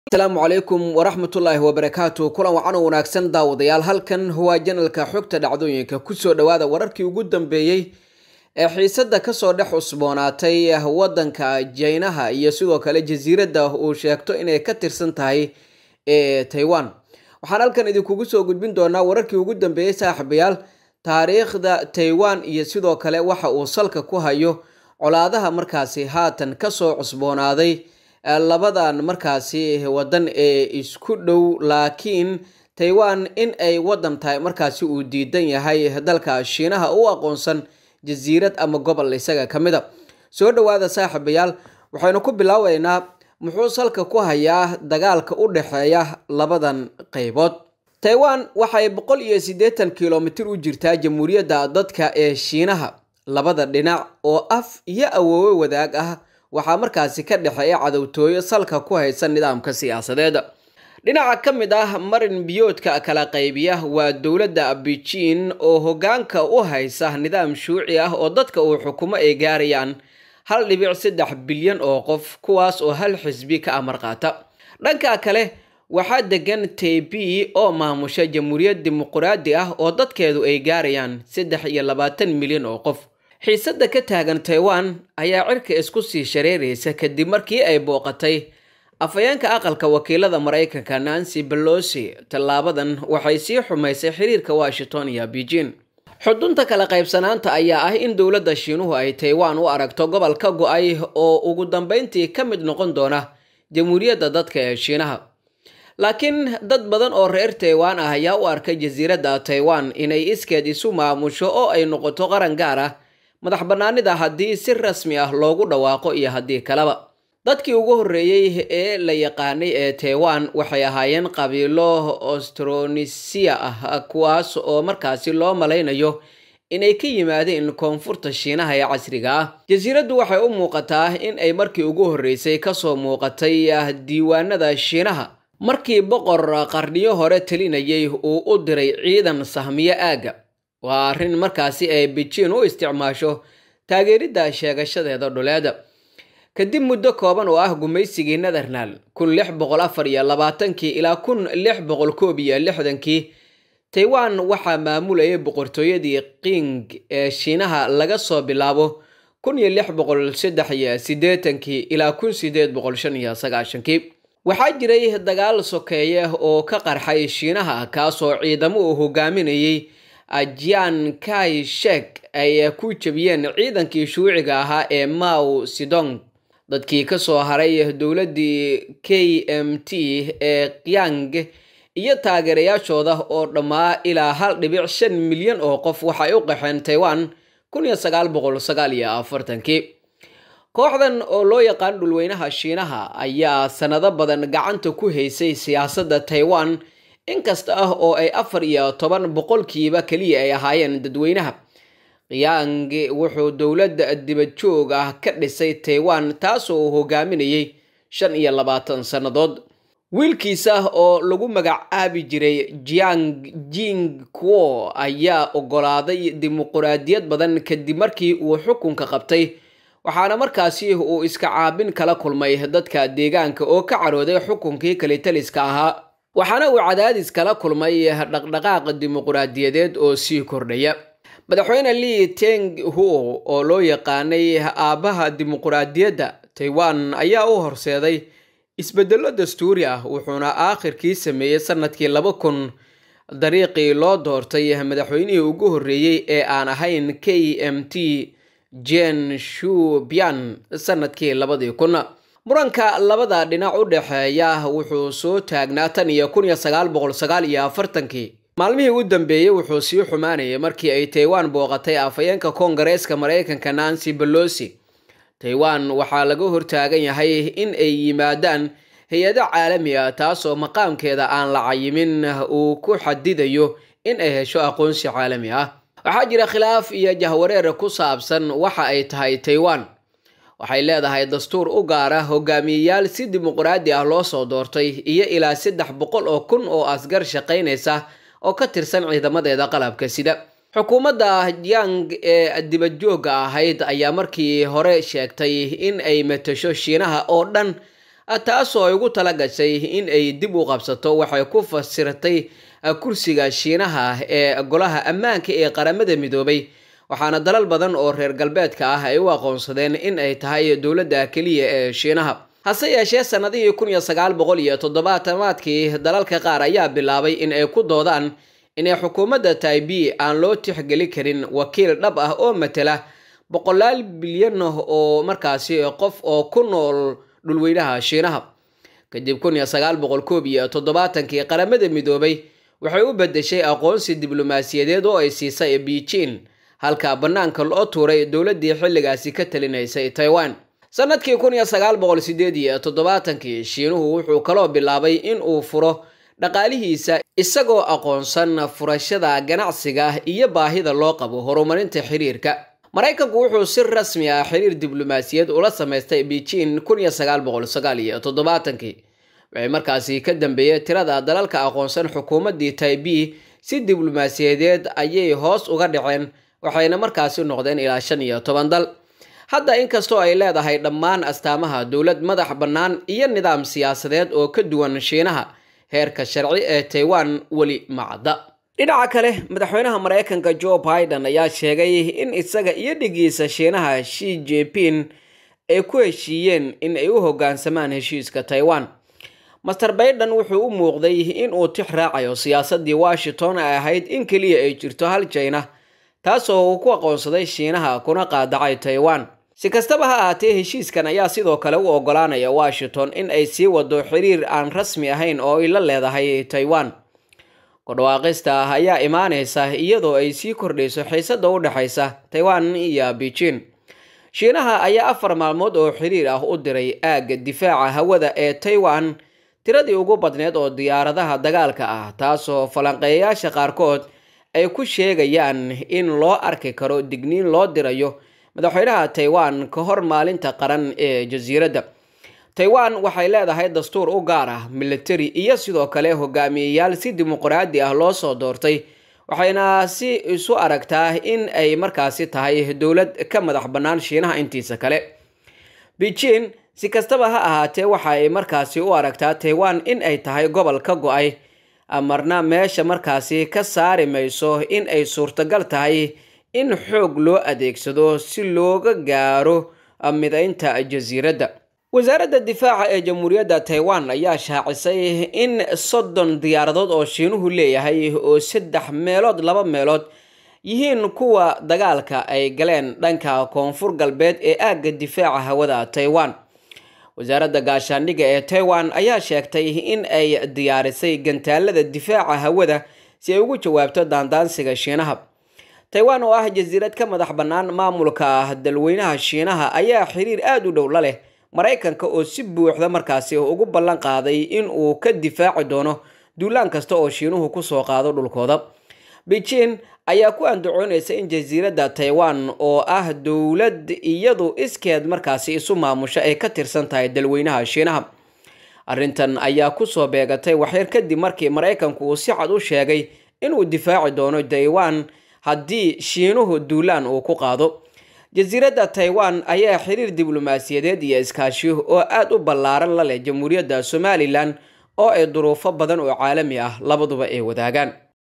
السلام عليكم ورحمة الله وبركاته. كل وعنا وناكسن داوديال halkan huwa janalka xogta dhacdooyinka ku soo dhawaada wararkii ugu dambeeyay ee xiisada ka soo dhex usboonaatay wadanka Jaynaha iyo sidoo kale jasiiradda uu sheegto inay ka tirsan tahay Taiwan. waxaan halkan idinku soo gudbin doonaa wararkii ugu dambeeyay saaxiibayaal taariikhda Taiwan iyo sidoo kale waxa uu salka ku hayo colaadaha markaasi haatan ka soo usboonaaday labadan markaasi wadan ee isku dhow laakiin Taiwan in ay wadan tahay markaasi uu diidan yahay dalka Shiinaha oo aqoonsan jasiirad ama gobol isaga kamida. soo dhawaada saaxiibayaal waxaynu ku bilaaweynaa muxuu salka ku hayaa dagaalka u dhaxeeya labadan qaybood. Taiwan waxay 180 kiiloomitir u jirtaa jamhuuriyadda dadka ee Shiinaha. labada dhinac oo af iyo awoowe wadaag ah waxaa markaasi ka dhaxeeya cadawtooyo salka ku haysa nidaamka siyaasadeed. dhinaca kamid ah marin biyoodka kala qaybiya waa dawladda Beijing oo hogaanka u haysa nidaam shuuci ah oo dadka uu xukumo ay gaarayaan 1.3 bilyan oo qof kuwaas oo hal xisbi ka amar qaata. dhanka kale waxaa degan Taipei oo maamusha jamhuuriyad dimuqraadi ah oo dadkeedu ay gaarayaan 23 milyan oo qof. xiisada ka taagan Taiwan ayaa cirka isku sii shareeraysa kadib markii ay booqatay afayeenka aqalka wakiilada Mareykanka Nancy Pelosi. talaabadan waxay sii xumaysay xiriirka Washington iyo Beijing. xudunta kala qaybsanaanta ayaa ah in dawladda Shiinuhu ay Taiwan u aragto gobol ka go'ay oo ugu dambeyntii ka mid noqon doona jamhuuriyadda dadka ee Shiinaha. laakiin dad badan oo reer Taiwan ah ayaa u arkay jasiiradda Taiwan inay iskeed isu maamusho oo ay noqoto qaran gaar ah madax banaanida haddii si rasmi ah loogu dhawaaqo iyo haddii kaleba. dadkii ugu horeeyay ee la yaqaanay ee Taiwan waxay ahaayeen qabiilo Austronesiya ah kuwaas oo markaasi loo malaynayo inay ka yimaadeen koonfurta Shiinaha ee casriga ah. jasiiraddu waxay u muuqataa in ay markii ugu horeysay ka soo muuqatay diiwaanada Shiinaha markii boqor qarniyo hore talinayay uu u diray ciidan sahmiye aaga. waa arrin markaasi ay Beijing u isticmaasho taageeridda sheegashadeeda dhuleed. kadib muddo kooban oo ah gumaysigii Netherland 1624 ilaa 1661 Taiwan waxaa maamulayay boqortooyadii Qing ee Shiinaha laga soo bilaabo 1683 ilaa 1895. waxaa jiray dagaal sokeeye oo ka qarxay Shiinaha kaasoo ciidamo uu hogaaminayay Chiang Kai-shek ay ku jabiyeen ciidankii shuuciga ahaa ee Mao Zedong. dadkii ka soo haray dawladdii KMT ee Qiang iyo taageerayaashooda oo dhammaa ilaa 1.5 milyan oo qof waxay u qaxeen Taiwan 1949. kooxdan oo loo yaqaan dhulweynaha Shiinaha ayaa sanado badan gacanta ku haysay siyaasadda Taiwan inkasta ah oo ay 14% kaliya ay ahaayeen dadweynaha. Qiang wuxuu dawladda dibad joog ah ka dhisay Taiwan taasoo hogaaminayay 25 sanadood. wiilkiisa oo lagu magacaabi jiray Jiang Jingguo ayaa ogolaaday dimuqraadiyad badan kadib markii uu xukunka qabtay waxaana markaasi uu iska caabin kala kulmay dadka deegaanka oo ka carooday xukunkii kale taliska ahaa. waxaana uu cadaadis kala kulmay dhaqdhaqaaq dimuqraadiyadeed oo sii kordhaya. madaxweyne Lee Teng-hu oo loo yaqaanay aabaha dimuqraadiyadda Taiwan ayaa u horseeday isbedelo dastuuri ah wuxuuna aakhirkii sameeyay sanadkii 2000 dariiqii loo doortay madaxweynihii ugu horeeyay ee aan ahayn KMT Jen Shu-bian sanadkii 2000. muranka labada dhinac u dhaxeeya wuxuu soo taagnaa tan iyo 1949. maalmihii u dambeeyay wuxuu sii xumaanayay markii ay Taiwan booqatay afayeenka Koongareeska Mareykanka Nancy Pelosi. Taiwan waxaa laga hortaagan yahay in ay yimaadaan hay'ado caalami ah taasoo maqaamkeeda aan la cayimin uu ku xadidayo in ay hesho aqoonsi caalami ah. waxaa jira khilaaf iyo jahwareer ku saabsan waxa ay tahay Taiwan. waxay leedahay dastuur u gaar ah hogaamiyayaal si dimuqraadi ah loo soo doortay iyo ilaa 300,000 oo asgar shaqaynaysa oo ka tirsan ciidamadeeda qalabka sida. xukuumadda Jiang ee dibad jooga ahayd ayaa markii hore sheegtay in ay matasho Shiinaha oo dhan taasoo ay ugu tala gashay in ay dib u qabsato waxay ku fasirtay kursiga Shiinaha ee golaha ammaanka ee qaramada midoobay, waxaana dalal badan oo reer galbeedka ah ay u aqoonsadeen in ay tahay dowladda kaliya ee Shiinaha. hase yeeshee sanadihii 1970-aadkii dalalka qaar ayaa bilaabay in ay ku doodaan inay xukuumadda Taipei aan loo tixgelin karin wakiil dhab ah oo matala boqolaal bilyan oo markaasi qof oo ku nool dhulweynaha Shiinaha. kadib 1971kii qaramada midoobay waxay u bedeshay aqoonsi diblomaasiyadeed oo ay siisay Beijing, halka banaanka loo tuuray dowladii xilligaasi ka talinaysay Taiwan. sanadkii 1978kii Shiinuhu wuxuu kaloo bilaabay in uu furo dhaqaalihiisa isagoo aqoonsan furashada ganacsiga iyo baahida loo qabo horumarinta xiriirka. Mareykanku wuxuu si rasmi ah xiriir diblomaasiyad ula sameystay Beijing 1979kii. waxay markaasi ka dambeeyay tirada dalalka aqoonsan xukuumadii Taipei si diblomaasiyadeed ayay hoos uga dhaceen, waxayna markaasi noqdeen ilaa 15 dal. hadda inkastoo ay leedahay dhammaan astaamaha dowlad madax bannaan iyo nidaam siyaasadeed oo ka duwan Shiinaha, heerka sharci ee Taiwan weli ma cadda. dhinaca kale, madaxweynaha Mareykanka Joe Biden ayaa sheegay in isaga iyo dhigiisa Shiinaha Xi Jinping ay ku heshiiyeen in ay u hoggaansamaan heshiiska Taiwan. Mr. Biden wuxuu u muuqday in uu tix raacayo siyaasadii Washington ay ahayd in kaliya ay jirto hal China, taasoo uu ku aqoonsaday Shiinaha kuna qaadacay Taiwan. si kastaba ha ahaatee, heshiiskan ayaa sidoo kale u ogolaanaya Washington in ay sii wado xiriir aan rasmi ahayn oo ay la leedahay Taiwan. ku dhawaaqista ayaa imaanaysa iyadoo ay sii kordhayso xiisadda u dhaxaysa Taiwan iyo Beijing. Shiinaha ayaa 4 maalmood oo xiriir ah u diray aagga difaaca hawada ee Taiwan, tiradii ugu badneed oo diyaaradaha dagaalka ah, taasoo falanqeeyayaasha qaarkood ay ku sheegayaan in loo arki karo digniin loo dirayo madaxweynaha Taiwan ka hor maalinta qaran ee jasiiradda. Taiwan waxay leedahay dastuur u gaar ah, military iyo sidoo kale hogaamiyeyaal si dimuqraadi ah loo soo doortay, waxayna si isu aragtaa in ay markaasi tahay dowlad ka madax bannaan Shiinaha intiisa kale. Beijing si kastaba ha ahaatee waxa ay markaasi u aragtaa Taiwan in ay tahay gobol ka go'ay, amarna meesha markaasi ka saari mayso in ay suurtagal tahay in xoog loo adeegsado si looga gaaro midaynta jasiiradda. wasaaradda difaaca ee Jamhuuriyadda Taiwan ayaa shaacisay in 30 diyaaradood oo Shiinuhu leeyahay oo 3 meelood 2 meelood yihiin kuwa dagaalka ay galeen dhanka koonfur galbeed ee aagga difaaca hawada Taiwan. wasaaradda gaashaandhigga ee Taiwan ayaa sheegtay in ay diyaarisay gantaalada difaaca hawada si ay ugu jawaabto daandaansiga Shiinaha. Taiwan oo ah jasiirad ka madax bannaan maamulka dalweynaha Shiinaha ayaa xiriir aad u dhow la leh Mareykanka oo si buuxda markaasi ugu ballan qaaday in uu ka difaaci doono duulaan kasta oo Shiinuhu ku soo qaado dhulkooda. Beijing ayaa ku andacoonaysa in jasiiradda Taiwan oo ah dowlad iyadu iskeed markaasi isu maamusha ay ka tirsan tahay dalweynaha Shiinaha. arrintan ayaa ku soo beegatay waxyar kadib markii Mareykanku uu si cad u sheegay inuu difaaci doono Taiwan haddii Shiinuhu duulaan uu ku qaado. jasiiradda Taiwan ayaa xiriir diblomaasiyadeed iyo iskaashi oo aad u ballaaran la leh Jamhuuriyadda Somaliland oo ay duruufo badan oo caalami ah labaduba ay wadaagaan.